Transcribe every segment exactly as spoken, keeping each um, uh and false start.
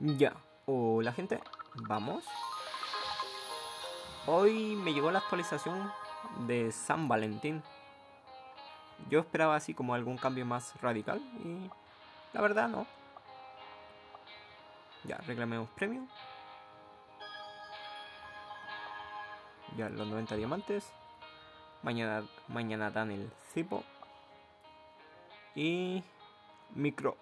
Ya, hola gente, vamos. Hoy me llegó la actualización de San Valentín. Yo esperaba así como algún cambio más radical y la verdad no. Ya, reclamemos premio. Ya los noventa diamantes. Mañana, mañana dan el Cipo. Y Micro.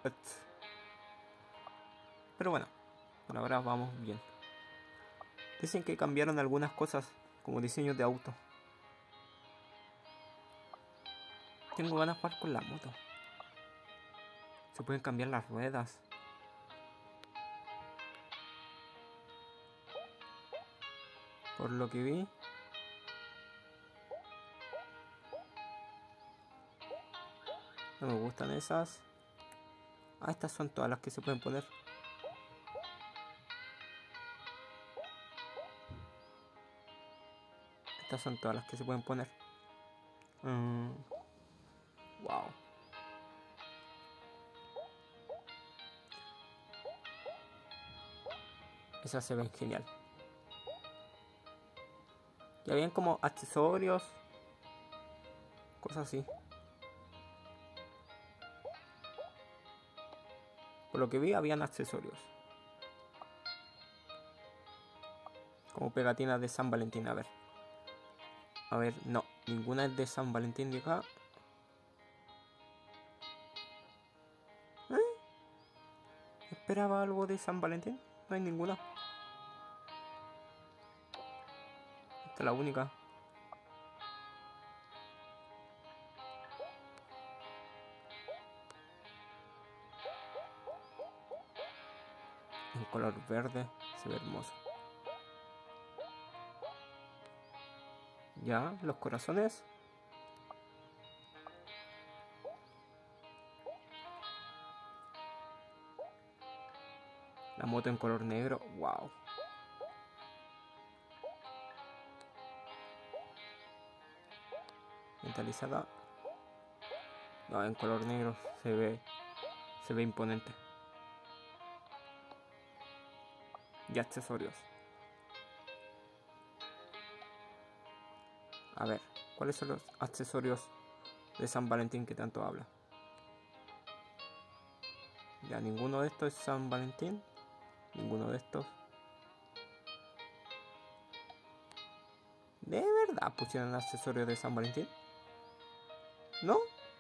Pero bueno, por ahora vamos bien. Dicen que cambiaron algunas cosas como diseños de auto. Tengo ganas de jugar con la moto. Se pueden cambiar las ruedas. Por lo que vi. No me gustan esas. Ah, estas son todas las que se pueden poner. Estas son todas las que se pueden poner. Mm. Wow. Esas se ven genial. Ya habían como accesorios. Cosas así. Por lo que vi habían accesorios. Como pegatinas de San Valentín. A ver. A ver, no. Ninguna es de San Valentín de acá. ¿Eh? ¿Esperaba algo de San Valentín? No hay ninguna. Esta es la única. En color verde. Se ve hermoso. Ya, los corazones. La moto en color negro. Wow. Metalizada. No, en color negro se ve. Se ve imponente. Y accesorios. A ver, ¿cuáles son los accesorios de San Valentín que tanto habla? Ya, ninguno de estos es San Valentín. Ninguno de estos. ¿De verdad pusieron accesorios de San Valentín? ¿No?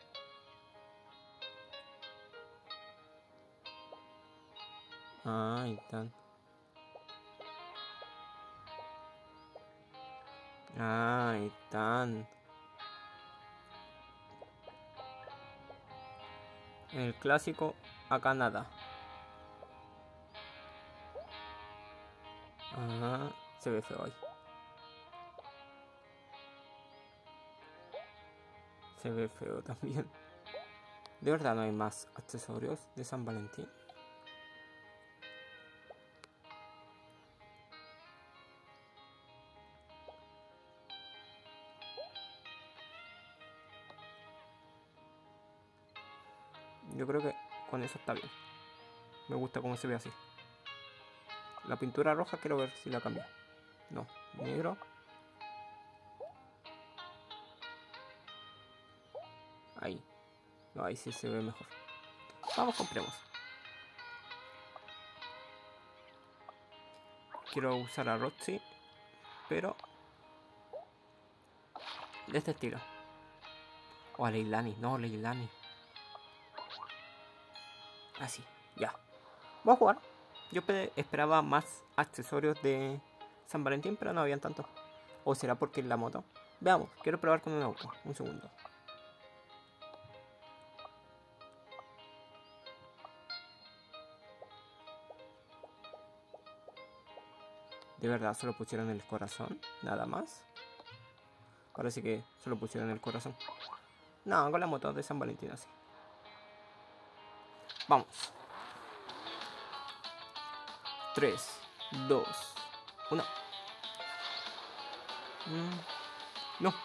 Ah, ahí están. Ah, ahí están. En el clásico, acá nada. Ah, se ve feo ahí. Se ve feo también. ¿De verdad no hay más accesorios de San Valentín? Yo creo que con eso está bien. Me gusta cómo se ve así. La pintura roja quiero ver si la cambia. No, negro. Ahí. No, ahí sí se ve mejor. Vamos, compremos. Quiero usar a Roxy, pero de este estilo. O a Leilani, no, Leilani. Así, ya. Voy a jugar. Yo esperaba más accesorios de San Valentín, pero no habían tantos. ¿O será porque es la moto? Veamos, quiero probar con un auto. Un segundo. ¿De verdad solo pusieron el corazón? ¿Nada más? Parece que solo pusieron el corazón. No, con la moto de San Valentín así. Vamos. tres, dos, uno. Mm, no.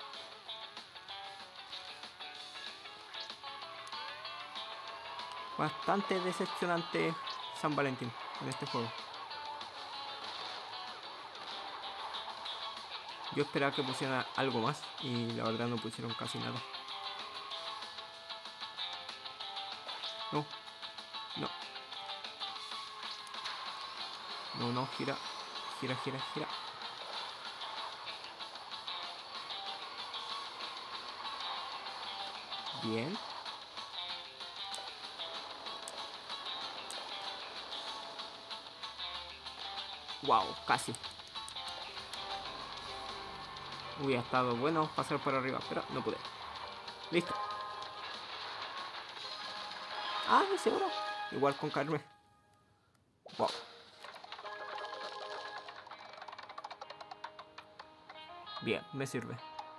Bastante decepcionante San Valentín. en este juego. Yo esperaba que pusieran algo más y la verdad no pusieron casi nada. No, no. No, no, gira, gira, gira, gira. Bien. Wow, casi. Hubiera estado bueno pasar por arriba, pero no pude. Listo. Ah, no seguro. Igual con caerme. Wow. Bien, me sirve.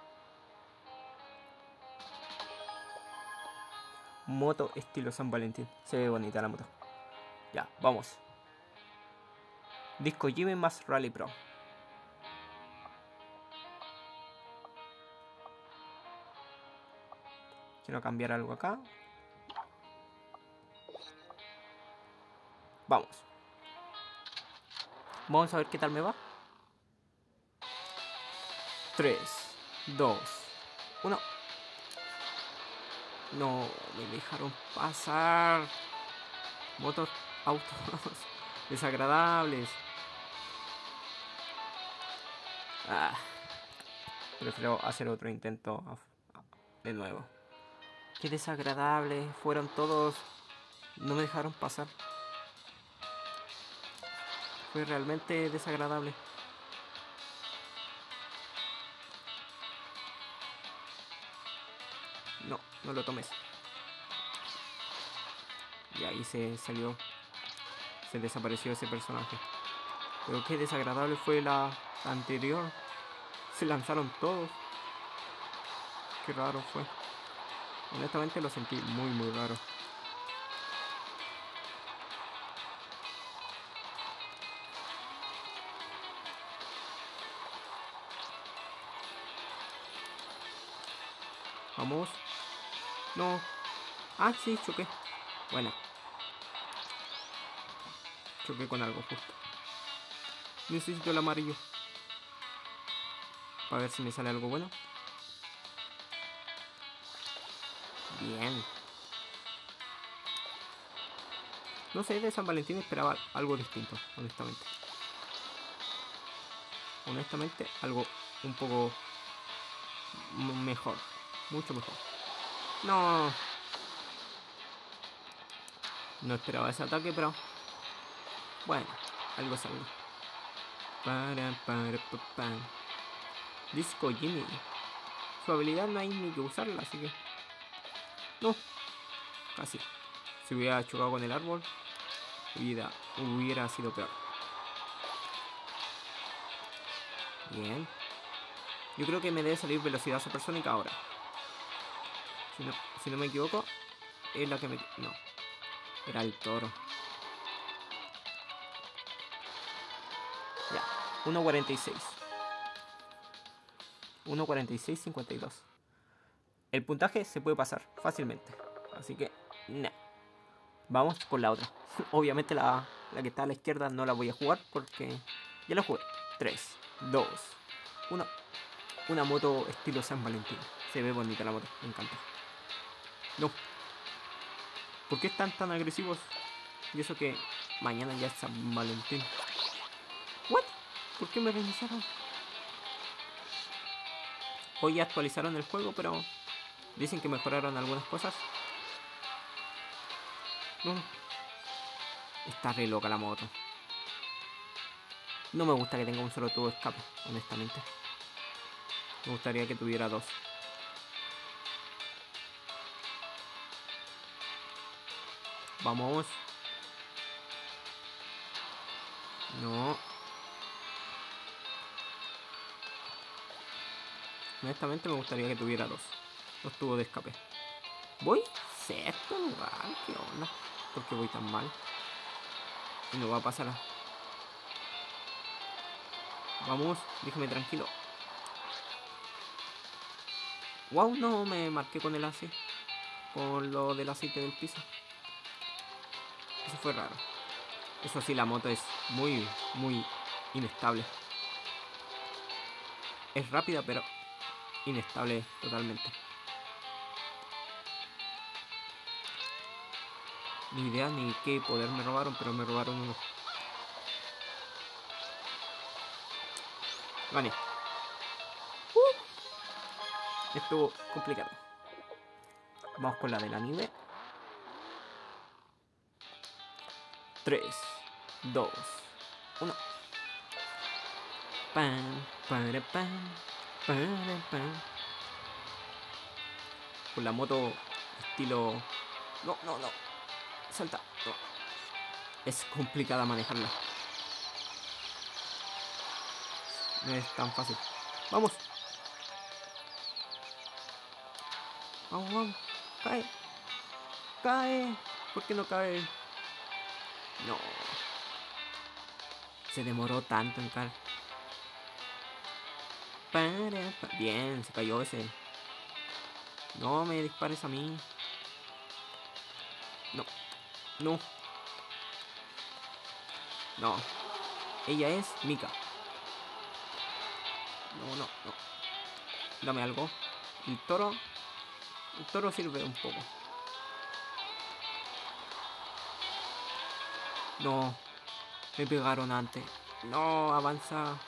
Moto estilo San Valentín. Se ve bonita la moto. Ya, vamos. Disco Jimmy más Rally Pro. Quiero cambiar algo acá. Vamos. Vamos a ver qué tal me va. tres, dos, uno. No, me dejaron pasar. Motos, autos desagradables. Ah, prefiero hacer otro intento de nuevo. Qué desagradable. Fueron todos. No me dejaron pasar. Fue realmente desagradable. No, no lo tomes. Y ahí se salió. Se desapareció ese personaje. Pero qué desagradable fue la anterior. Se lanzaron todos. Qué raro fue. Honestamente lo sentí muy muy raro. Vamos. No. Ah, sí, choqué. Bueno. Choqué con algo justo. Necesito el amarillo. Para ver si me sale algo bueno. Bien. No sé, de San Valentín esperaba algo distinto, honestamente. Honestamente, algo un poco mejor. Mucho mejor. No. No esperaba ese ataque, pero... Bueno, algo salió. Para, para, para, para. Disco Jimmy. Su habilidad no hay ni que usarla, así que... No. Casi. Si hubiera chocado con el árbol, hubiera, hubiera sido peor. Bien. Yo creo que me debe salir velocidad supersónica ahora. Si no, si no me equivoco, es la que me... No. Era el toro. Ya. uno cuarenta y seis. uno cuarenta y seis cincuenta y dos. El puntaje se puede pasar fácilmente. Así que, nah. Vamos por la otra. Obviamente la, la que está a la izquierda no la voy a jugar porque ya la jugué. tres, dos, uno. Una moto estilo San Valentín. Se ve bonita la moto, me encanta. No. ¿Por qué están tan agresivos? Y eso que mañana ya es San Valentín. ¿What? ¿Por qué me reiniciaron? Hoy actualizaron el juego, pero dicen que mejoraron algunas cosas. No. Está re loca la moto. No me gusta que tenga un solo tubo de escape, honestamente. Me gustaría que tuviera dos. Vamos. No. Honestamente me gustaría que tuviera dos. Dos tubos de escape. Voy sexto lugar. ¿Qué onda? ¿Por qué voy tan mal? Y no va a pasar. A... Vamos, déjame tranquilo. Wow, no me marqué con el aceite. Con lo del aceite del piso. Eso fue raro. Eso sí, la moto es muy, muy inestable. Es rápida, pero inestable totalmente. Ni idea ni qué poder me robaron, pero me robaron uno. Gané. Uh, estuvo complicado. Vamos con la de la nieve. tres, dos, uno. Pam, para, pam, para, pam. Con la moto estilo... No, no, no. Salta. No. Es complicada manejarla. No es tan fácil. Vamos. Vamos, vamos. Cae. Cae. ¿Por qué no cae? No. Se demoró tanto en caer. Bien, se cayó ese. No me dispares a mí. No. No. No. Ella es Mika. No, no, no. Dame algo. El toro. El toro sirve un poco. No. Me pegaron antes. No, avanza.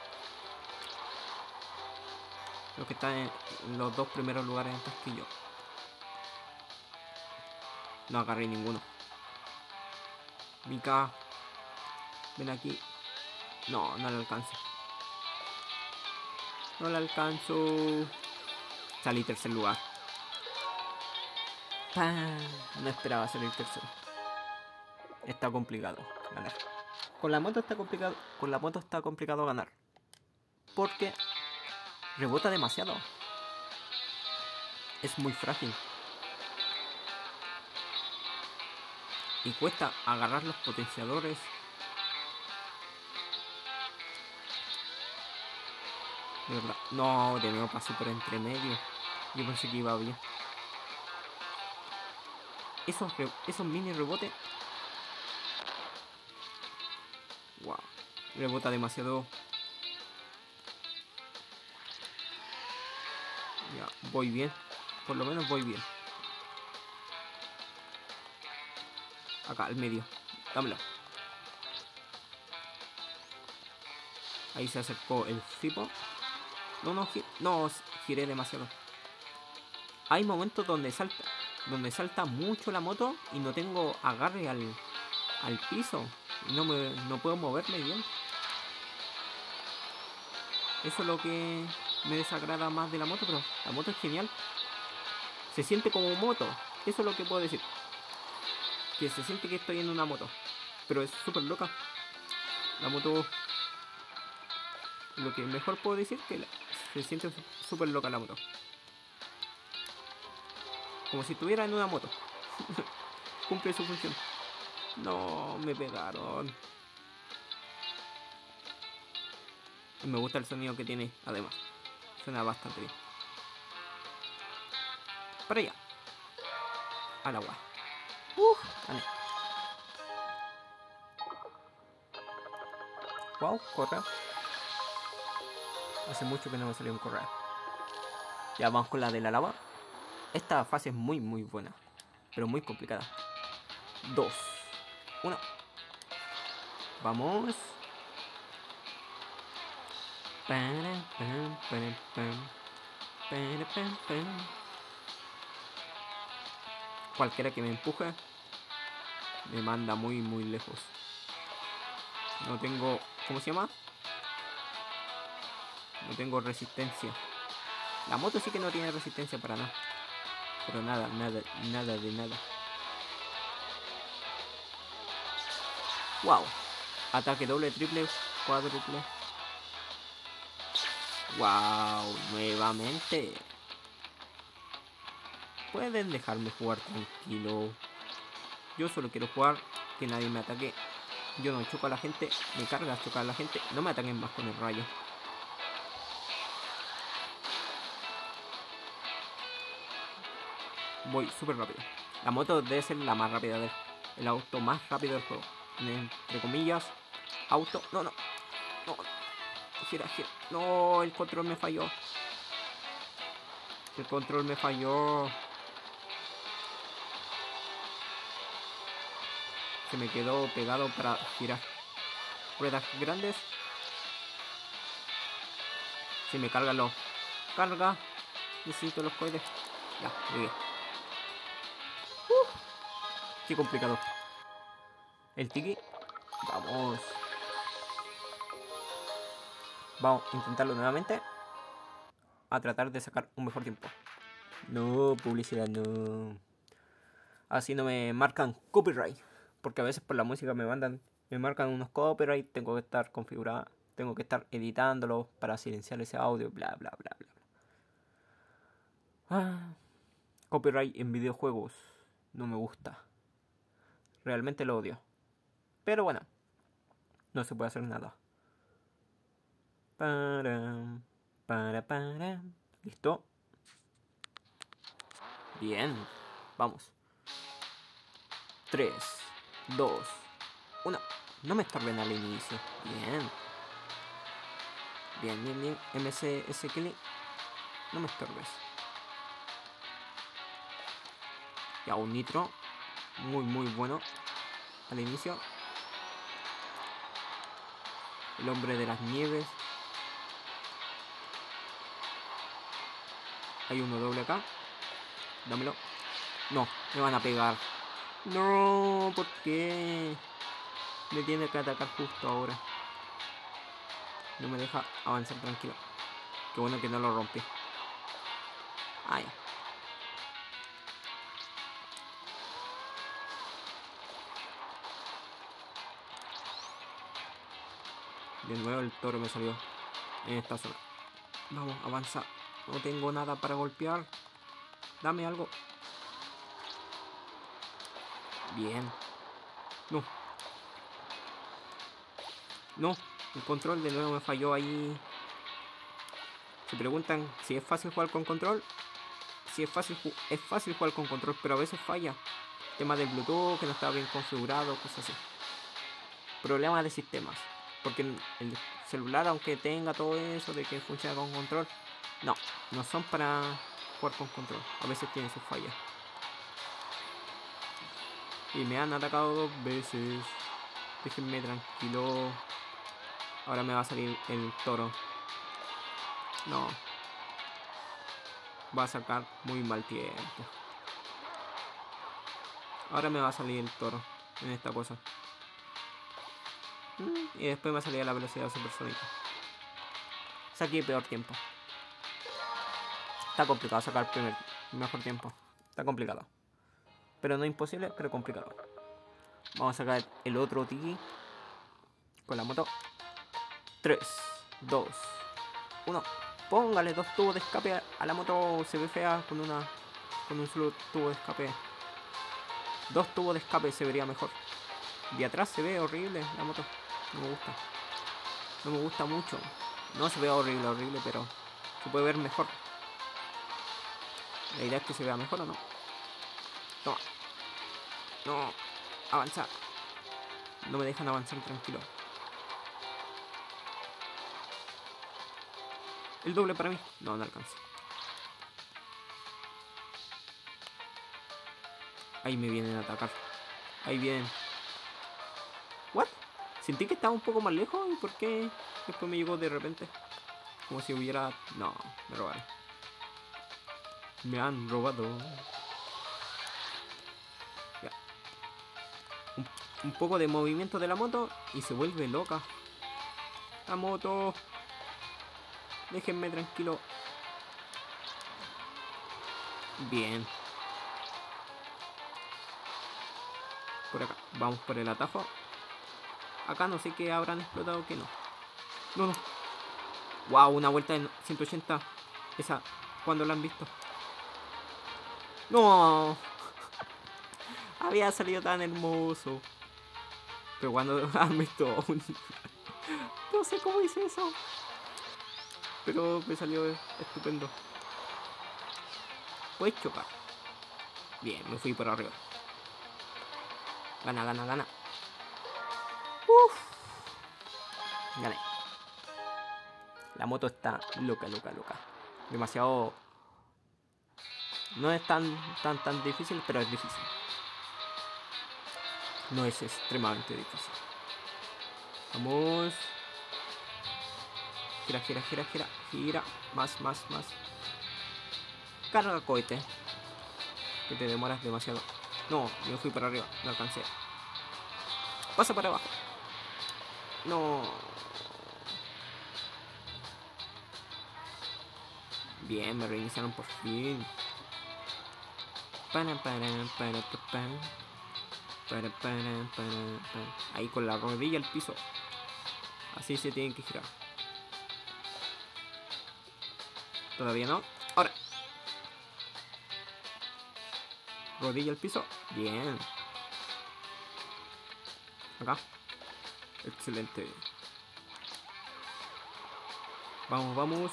Los que están en los dos primeros lugares antes que yo. No agarré ninguno. Mika. Ven aquí. No, no le alcanzo. No le alcanzo. Salí tercer lugar. ¡Pam! No esperaba salir tercero. Está complicado ganar. Con la moto está complicado. Con la moto está complicado ganar. Porque rebota demasiado. Es muy frágil. Y cuesta agarrar los potenciadores. De verdad. No, de nuevo pasé por entre medio. Yo pensé que iba bien. Esos, esos mini rebotes. Wow. Rebota demasiado. Ya, voy bien. Por lo menos voy bien. Acá, al medio. Dámelo. Ahí se acercó el Fipo. No, no, gi no, giré demasiado. Hay momentos donde salta, donde salta mucho la moto y no tengo agarre al, al piso. No, me, no puedo moverme bien. Eso es lo que me desagrada más de la moto, pero la moto es genial. Se siente como moto. Eso es lo que puedo decir. Que se siente que estoy en una moto. Pero es súper loca. La moto... Lo que mejor puedo decir que la, se siente súper loca la moto. Como si estuviera en una moto. Cumple su función. No, me pegaron. Me gusta el sonido que tiene, además. Suena bastante bien. Para allá. Al agua. Uf, vale. Wow, correo. Hace mucho que no me salió un correo. Ya vamos con la de la lava. Esta fase es muy muy buena, pero muy complicada. Dos. Uno. Vamos. Cualquiera que me empuje me manda muy muy lejos. No tengo... ¿Cómo se llama? No tengo resistencia. La moto sí que no tiene resistencia para nada. Pero nada, nada, nada de nada. Wow. Ataque doble, triple, cuádruple. Wow, nuevamente. Pueden dejarme jugar tranquilo. Yo solo quiero jugar, que nadie me ataque. Yo no choco a la gente, me carga chocar a la gente. No me ataquen más con el rayo. Voy súper rápido. La moto debe ser la más rápida del el auto más rápido del juego. entre comillas, auto. No, no, no. Gira, gira. No, el control me falló. El control me falló. Se me quedó pegado para girar. Ruedas grandes. Se me cargan los... Carga. Necesito los cohetes. Ya, llegué. Uh, qué complicado. El tiki. Vamos. Vamos a intentarlo nuevamente. A tratar de sacar un mejor tiempo. No, publicidad, no. Así no me marcan copyright. Porque a veces por la música me mandan, me marcan unos copyright. Tengo que estar configurado. Tengo que estar editándolo para silenciar ese audio. Bla, bla, bla, bla. Ah, copyright en videojuegos. No me gusta. Realmente lo odio. Pero bueno. No se puede hacer nada. Para, para, para. ¿Listo? Bien. Vamos. tres, dos, uno. No me estorben al inicio. Bien. Bien, bien, bien. M C S Kelly. No me estorbes. Ya, un nitro. Muy, muy bueno. Al inicio. El hombre de las nieves. Hay uno doble acá. Dámelo. No, me van a pegar. No, ¿por qué? Me tiene que atacar justo ahora. No me deja avanzar tranquilo. Qué bueno que no lo rompí. Ah, ya. De nuevo el toro me salió en esta zona. Vamos, avanza. No tengo nada para golpear. Dame algo. Bien. No. No. El control de nuevo me falló ahí. Se preguntan si es fácil jugar con control. Si es fácil, es fácil jugar con control, pero a veces falla. Tema del Bluetooth, que no estaba bien configurado, cosas así. Problemas de sistemas. Porque el celular, aunque tenga todo eso de que funciona con control, no, no son para jugar con control. A veces tienen sus fallas. Y me han atacado dos veces. Déjenme tranquilo. Ahora me va a salir el toro. No. Va a sacar muy mal tiempo. Ahora me va a salir el toro en esta cosa. Y después me va a salir a la velocidad supersónica. Saqué peor tiempo. Está complicado sacar el primer, mejor tiempo. Está complicado. Pero no imposible, pero complicado. Vamos a sacar el otro tiki. Con la moto. tres, dos, uno. Póngale dos tubos de escape a la moto. Se ve fea con una con un solo tubo de escape. Dos tubos de escape se vería mejor. De atrás se ve horrible la moto. No me gusta. No me gusta mucho. No se ve horrible, horrible, pero se puede ver mejor. La idea es que se vea mejor o no. Toma. No. Avanza. No me dejan avanzar tranquilo. El doble para mí. No, no alcanza. Ahí me vienen a atacar. Ahí vienen. ¿What? Sentí que estaba un poco más lejos. ¿Y por qué después me llegó de repente? Como si hubiera... No, me robaron. Me han robado. Ya. Un, un poco de movimiento de la moto y se vuelve loca. La moto. Déjenme tranquilo. Bien. Por acá. Vamos por el atajo. Acá no sé qué habrán explotado o qué no. No, no. Wow, una vuelta de ciento ochenta. Esa, ¿cuándo la han visto? No. Había salido tan hermoso. Pero cuando han visto un... No sé cómo hice eso. Pero me salió estupendo. Puedes chocar. Bien, me fui por arriba. Gana, gana, gana. Uf. Gané. La moto está loca, loca, loca. Demasiado... No es tan, tan, tan difícil, pero es difícil. No es extremadamente difícil. Vamos. Gira, gira, gira, gira, gira. Más, más, más. Carga cohete. Que te demoras demasiado. No, yo fui para arriba, no alcancé. Pasa para abajo. No. Bien, me reiniciaron por fin. Para, para, para, para, para, para, para. Ahí con la rodilla al piso. Así se tienen que girar. Todavía no. Ahora. Rodilla al piso. Bien. Acá. Excelente. Vamos, vamos.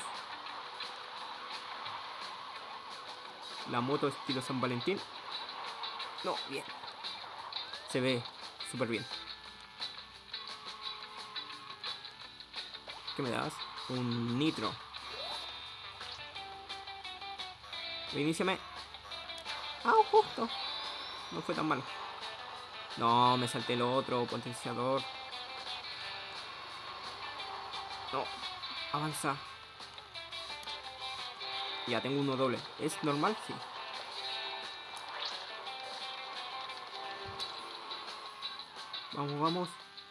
La moto estilo San Valentín. No, bien. Se ve súper bien. ¿Qué me das? Un nitro. Iníciame. Ah, justo. No fue tan malo. No, me salté el otro potenciador. No. Avanza. Ya tengo uno doble. ¿Es normal? Sí. Vamos, vamos.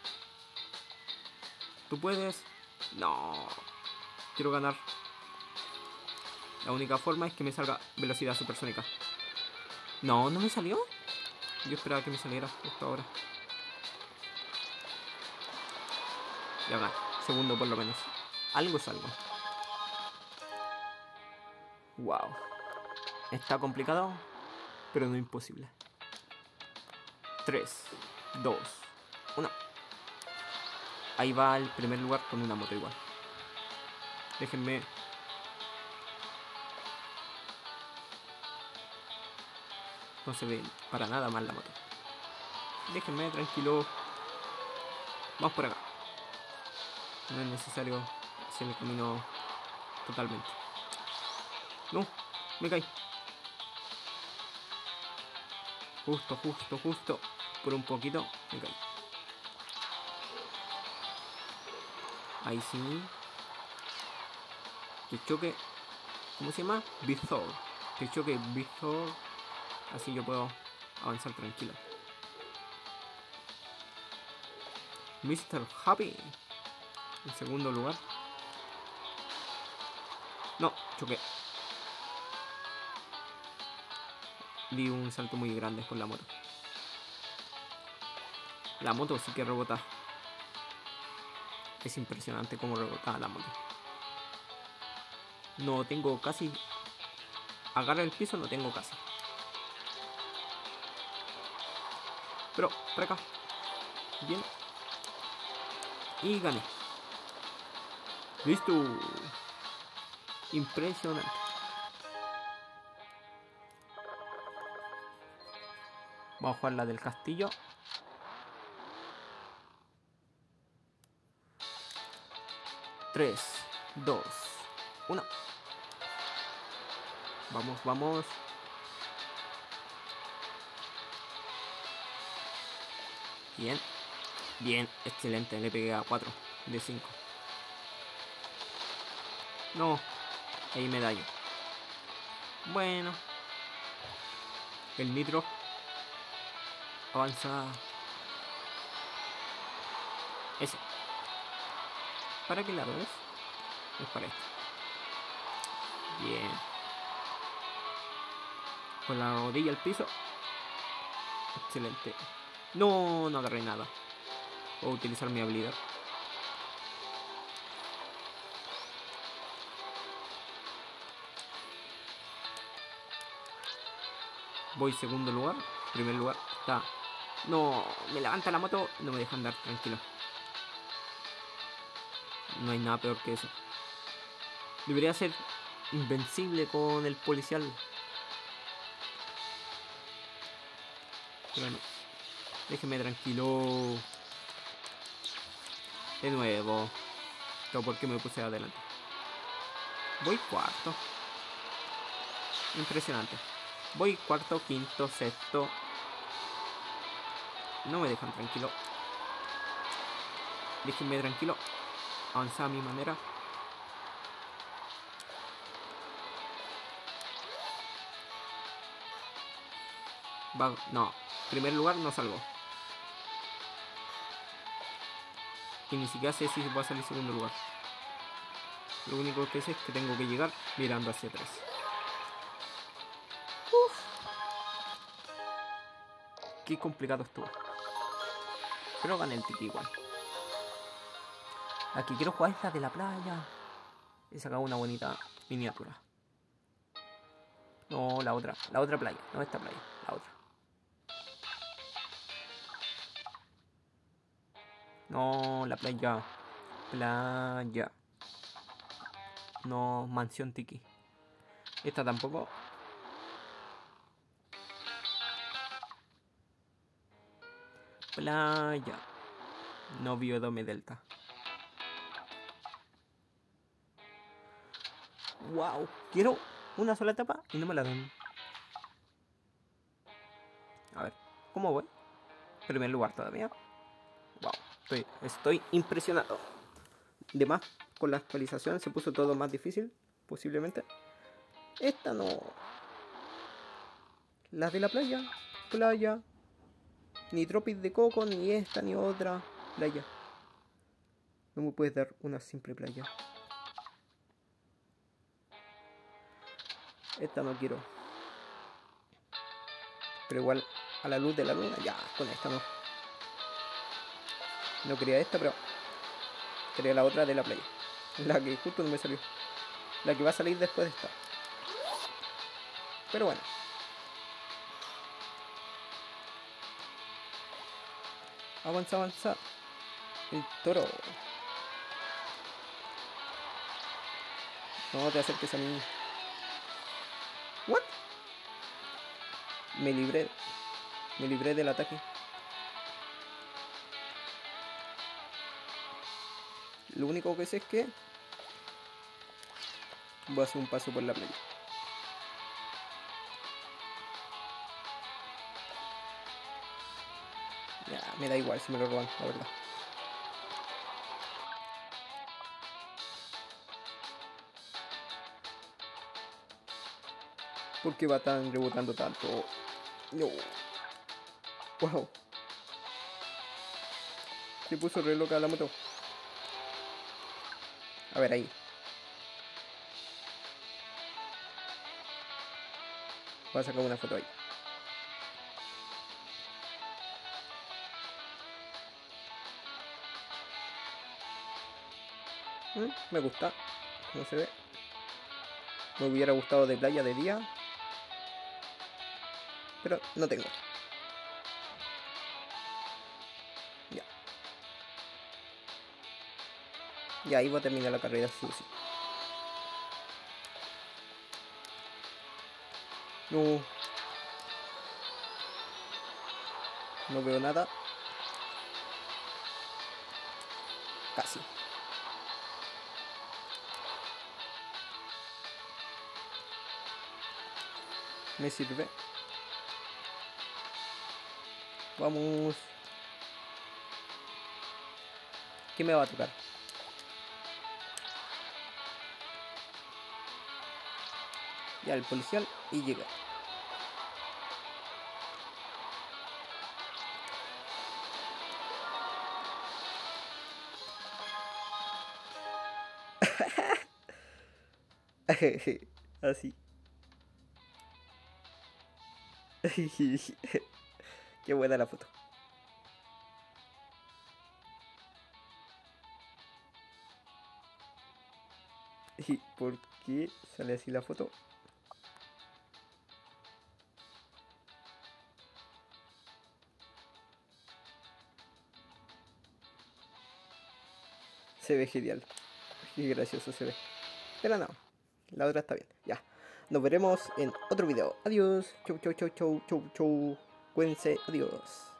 ¿Tú puedes? No. Quiero ganar. La única forma es que me salga velocidad supersónica. No, no me salió. Yo esperaba que me saliera justo ahora. Ya va. Segundo por lo menos. Algo es algo. Wow. Está complicado, pero no imposible. tres, dos, uno. Ahí va el primer lugar con una moto igual. Déjenme. No se ve para nada mal la moto. Déjenme tranquilo. Vamos por acá. No es necesario hacer el camino totalmente. No, me caí. Justo, justo, justo. Por un poquito me caí. Ahí sí. Que choque. ¿Cómo se llama? Before. Que choque before. Así yo puedo avanzar tranquilo. mister Happy. En segundo lugar. No, choqué. Di un salto muy grande con la moto. La moto sí que rebota. Es impresionante cómo rebota la moto. No tengo casi... Agarra el piso, no tengo casi. Pero, por acá. Bien. Y gané. Listo. Impresionante. Vamos a jugar la del castillo. tres, dos, uno. Vamos, vamos. Bien. Bien, excelente. Le pegué a cuatro de cinco. No. Ahí me daño. Bueno. El nitro. Avanza. Ese. ¿Para qué lado es? Es para este. Bien. Con la rodilla al piso. Excelente. No, no agarré nada. Puedo utilizar mi habilidad. Voy segundo lugar. Primer lugar está. No, me levanta la moto. No me deja andar tranquilo. No hay nada peor que eso. Debería ser invencible con el policial. Pero no. Déjeme tranquilo. De nuevo. Todo porque me puse adelante. Voy cuarto. Impresionante. Voy cuarto, quinto, sexto. No me dejan tranquilo. Déjenme tranquilo. Avanzar a mi manera. Va, no. Primer lugar no salgo. Y ni siquiera sé si voy a salir segundo lugar. Lo único que sé es que tengo que llegar mirando hacia atrás. Uf. Qué complicado estuvo. Pero gané el tiki igual. La que quiero jugar es la de la playa. He sacado una bonita miniatura. No, la otra. La otra playa. No esta playa. La otra. No, la playa. Playa. No, mansión tiki. Esta tampoco. Playa. No biodome delta. Wow. Quiero una sola etapa y no me la dan. A ver, ¿cómo voy? Primer lugar todavía. Wow. Estoy, estoy impresionado. De más, con la actualización se puso todo más difícil. Posiblemente. Esta no. Las de la playa. Playa. Ni tropis de coco, ni esta, ni otra. Playa. No me puedes dar una simple playa. Esta no quiero. Pero igual, a la luz de la luna, ya, con esta no. No quería esta, pero quería la otra de la playa. La que justo no me salió. La que va a salir después de esta. Pero bueno. Avanza, avanza. El toro. No te acerques a mí. ¿What? Me libré. Me libré del ataque. Lo único que sé es que voy a hacer un paso por la playa. Ya, me da igual si me lo roban, la verdad. ¿Por qué va tan rebotando tanto? No. Wow. Se puso re loca la moto. A ver, ahí. Voy a sacar una foto ahí. ¿Mm? Me gusta. No se ve. Me hubiera gustado de playa de día. Pero no tengo. Ya. Y ahí va a terminar la carrera sucia. No. No veo nada. Casi. Me sirve. Vamos. ¿Qué me va a tocar? Ya, el policial y llega. Así. Qué buena la foto. ¿Y por qué sale así la foto? Se ve genial. Qué gracioso se ve. Pero no, la otra está bien. Ya. Nos veremos en otro video. Adiós. Chau, chau, chau, chau, chau, chau. Cuídense. Adiós.